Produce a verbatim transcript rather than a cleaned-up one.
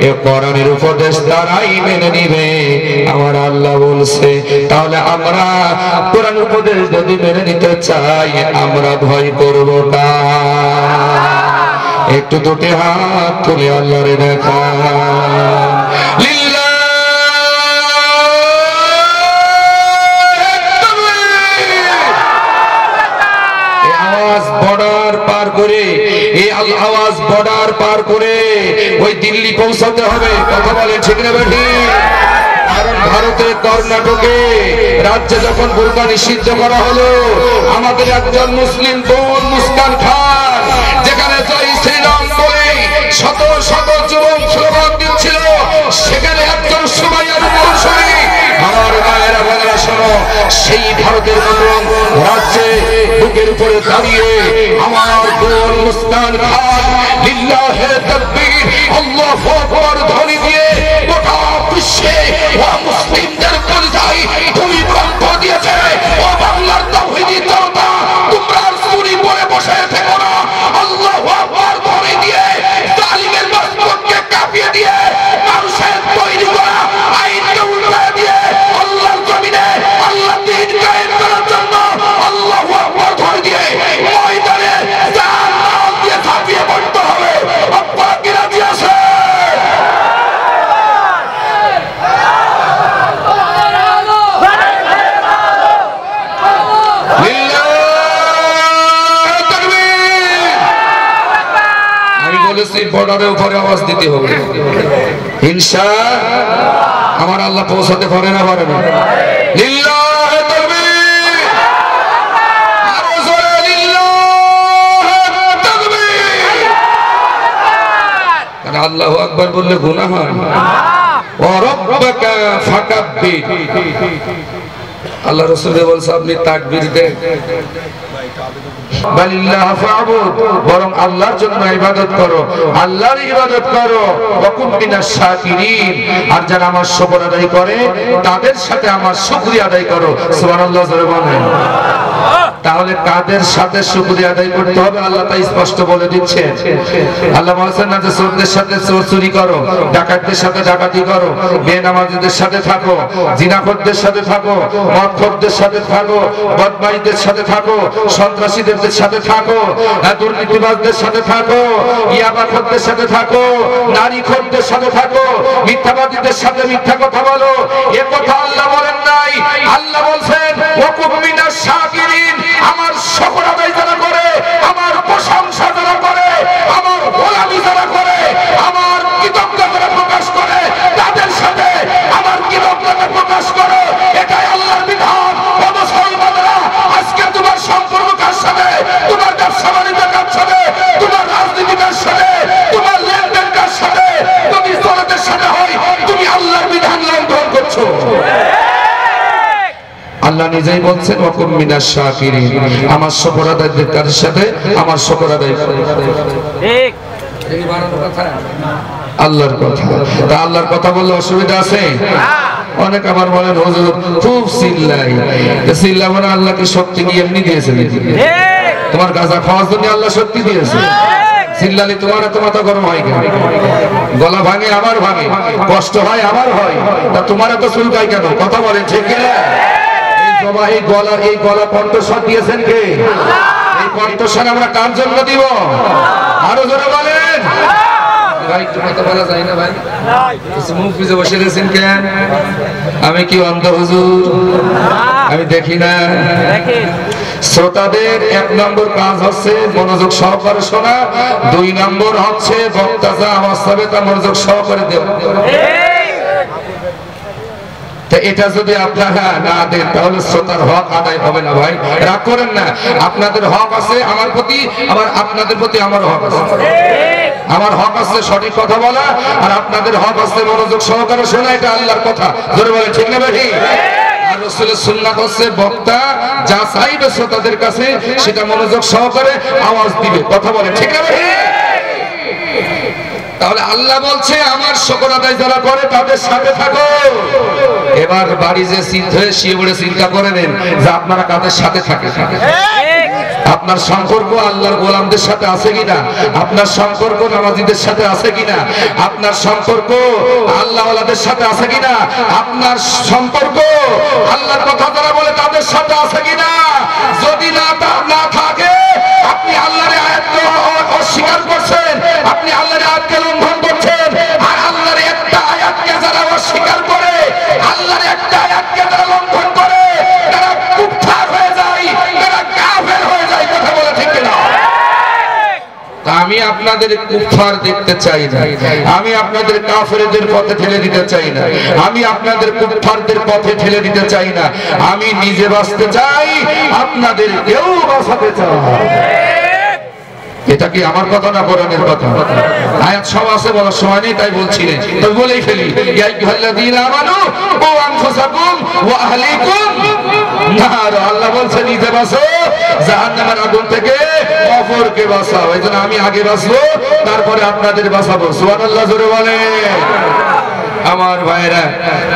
এ কোরআনের উপদেশ তারাই মেনে নিবে আমার আল্লাহ বলছে। তাহলে আমরা কোরআন উপদেশ যদি মেনে নিতে চাই আমরা ভয় করব না। একটু দুটি হাত তুলে আল্লাহরে দেখা বর্ডার পার করে এই আওয়াজ বর্ডার পার করে ওই দিল্লি পৌঁছাতে হবে। কথা বলে ঠিক না বেঠি? কারণ ভারতের কর্ণাটকে রাজ্যে যখন বোরকা নিষিদ্ধ করা হলো আমাদের একজন মুসলিম বোন মুস্কান খান যেখানে জয় শ্রীরাম বলে শত শত যুবক স্লোগান দিচ্ছিল সেখানে একজন সুমাইয়ার অনুসারী আমার মায়েরা বোনেরা শোনো সেই ভারতের মতন রাজ্যে বুকের উপরে দাঁড়িয়ে আমার বোন মুস্কান খান লিল্লাহে তাকবীর আল্লাহু আকবার ধ্বনি দিয়ে গোটা বিশ্বে ও মুসলিমদের পরিচয় তুমি কম্প দিয়েছে। ও বাংলার তাওহীদি জনতা তোমরা সুরি পরে বসে থেকো না। আল্লাহু আকবার ধ্বনি দিয়ে জালিমের মস্তককে কাঁপিয়ে দিয়ে মানুষের তৈরি করা আইনকে উল্টে দিয়ে আল্লাহর জমিনে আল্লাহ দ্বীন কায়েম করার জন্য আল্লাহু আকবার ধ্বনি দিয়ে ময়দানে জান মাল দিয়ে ঝাঁপিয়ে পড়তে হবে। আপনারা কি রাজি আছেন? বর্ডারের উপরে আওয়াজ দিতে হবে ইনশাআল্লাহ। আমার আল্লাহ পৌঁছাতে পারে না পারে না? লিল্লাহি তাকবীর আরো জোরে লিল্লাহি তাকবীর। কারণ আল্লাহু আকবার বললে গুনাহ হয়। ওয়া রাব্বাকা ফাকাব্বির আল্লাহ রাসূল বলছে আপনি তাকবীর দেন বালিল্লাহ ফাবুদ বরং আল্লাহর জন্য ইবাদত করো আল্লাহর ইবাদত করো ওয়াকুম মিনাশ শাকিরিন আর যারা আমার শুকর আদায় করে তাদের সাথে আমার শুকরিয়া আদায় করো। সুবহানাল্লাহ জোরে বলেন। তাহলে কাদের সাথে শুকরিয়া আদায় করতে হবে আল্লাহ তাই স্পষ্ট বলে দিচ্ছেন। আল্লাহ বলেছেন না যে চোরদের সাথে চোর চুরি করো ডাকাতদের সাথে ডাকাতি করো বেনামাজীদের সাথে থাকো জিনাখোরদের সাথে থাকো মদখোরদের সাথে থাকো বদমাইশদের সাথে থাকো সন্ত্রাসীদের সাথে থাকো দুর্নীতিবাজদের সাথে থাকো ইয়াবাখোরদের সাথে থাকো নারীখোরদের সাথে থাকো মিথ্যাবাদীদের সাথে মিথ্যা কথা বলো। এ কথা আল্লাহ বলেন নাই। আল্লাহ বলছেন ওয়াকুম মিনাশ শাকিরিন আমার শুকর আদায় যারা করে আমার প্রশংসা যারা করে আমার গোলামি যারা করে আমার কৃতজ্ঞতা প্রকাশ করে তাদের সাথে আমার কৃতজ্ঞতা প্রকাশ করো। এটাই আল্লাহর বিধান। ও মুসলমানরা আজকে তোমার সম্পর্ক কার সাথে? তোমার ব্যবসা বাণিজ্য কার সাথে? তোমার রাজনীতি কার সাথে? তোমার লেনদেন কার সাথে? যদি জনতার সাথে হয় তুমি আল্লাহর বিধান লঙ্ঘন করছো। আল্লাহ নিজেই বলছেন ওয়াকুম মিনাশ শাকিরিন আমার শুকর আদায়দের কার সাথে আমার শুকর আদায় ঠিক এই বানানো কথা আল্লাহর কথা। তা আল্লাহর কথা বললে অসুবিধা আছে? অনেক আবার বলেন হুজুর খুব চিল্লাই চিল্লাবো না আল্লাহ কি শক্তি কি এমনি দিয়েছে নাকি? তোমার গাঁজা খাওয়ার জন্য আল্লাহ শক্তি দিয়েছে? চিল্লালে তোমার এত মাথা গরম হয় কেন? গলা ভাঙে আবার ভাঙে কষ্ট হয় আবার হয় তা তোমার এত চুলকায় কেন? কথা বলেন ঠিক কিনা? এই গলা এই গলা কণ্ঠস্বর দিয়েছেন কে? এই কণ্ঠস্বর আমরা কার জন্য দিব? আরো জোরে বলেন। ভাই একটু কথা বলা যায় না ভাই? মুখ বুঝে বসে গেছেন কেন? আমি কি অন্ধ হুজুর? আমি দেখি না? শ্রোতাদের এক নম্বর কাজ হচ্ছে মনোযোগ সহকারে শোনা, দুই নম্বর হচ্ছে বক্তা যা আওয়াজ হবে তা মনোযোগ সহকারে দেওয়া। এটা যদি আপনারা না দেন তাহলে শ্রোতার হক আদায় হবে না। ভাই রাগ করেন না, আপনাদের হক আছে আমার প্রতি, আবার আপনাদের প্রতি আমার হক আছে। আমার হক আছে সঠিক কথা বলা, আর আপনাদের হক আছে মনোযোগ সহকারে শোনা। এটা আল্লাহর কথা, জোরে বলে ঠিক না ভাই? আর রাসূলের সুন্নাত হচ্ছে বক্তা যা চাইবে শ্রোতাদের কাছে সেটা মনোযোগ সহকারে আওয়াজ দিবে। কথা বলে ঠিক না ভাই? তাহলে আল্লাহ বলছে আমার শুকর আদায় যারা করে তাদের সাথে থাকো। এবার বাড়ি যে চিন্তা হয়ে শুয়ে পড়ে চিন্তা করে নেন যে আপনারা কাদের সাথে থাকে। আপনার সম্পর্ক আল্লাহর গোলামদের সাথে আছে কিনা, আপনার সম্পর্ক নামাজীদের সাথে আছে কিনা, আপনার সম্পর্ক আল্লাহওয়ালাদের সাথে আছে কিনা, আপনার সম্পর্ক আল্লাহর কথা যারা বলে তাদের সাথে আছে কিনা। যদি না না থাকে আপনি আল্লাহর আয়াতকে অস্বীকার করছেন, আপনি আল্লাহর আয়াতকে লঙ্ঘন করছেন। আর আল্লাহর একটা আয়াতকে যারা অস্বীকার করে, আল্লাহর একটা আয়াতকে যারা লঙ্ঘন করে, তারা কুফার হয়ে যায়, তারা কাফের হয়ে যায়। কথা বলে ঠিক কিনা? আমি আপনাদের কুফার দেখতে চাই না, আমি আপনাদের কাফেরদের পথে ঠেলে দিতে চাই না, আমি আপনাদের কুফারদের পথে ঠেলে দিতে চাই না। আমি নিজে বাঁচতে চাই, আপনাদের কেউ বাঁচাতে চাই। এটা কি আমার কথা না কোরআনের কথা? আয়াত সব আছে, বলার সময় নেই, তাই বলছিলেন, তবে বলেই ফেলি। ইয়া আইয়ুহাল্লাযীনা আমানু কু আনফুসাকুম ওয়া আহলিকুম নার। আল্লাহ বলছে নিজে বাঁচো জাহান্নামের আগুন থেকে, অপরকে বাঁচাও। এইজন্য আমি আগে বাঁচবো, তারপরে আপনাদের বাঁচাবো। সুবহানাল্লাহ জোরে বলেন আমার ভাইরা।